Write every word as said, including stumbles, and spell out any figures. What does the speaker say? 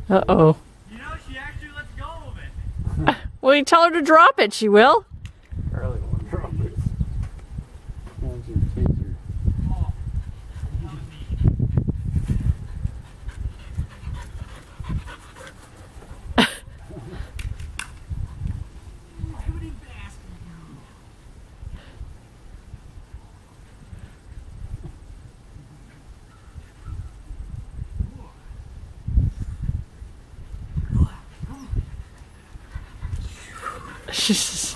Uh-oh. You know, she actually lets go of it. Well, you tell her to drop it, she will. Charlie won't drop it. That's your taser. Oh, that was neat. Goody bastard. She's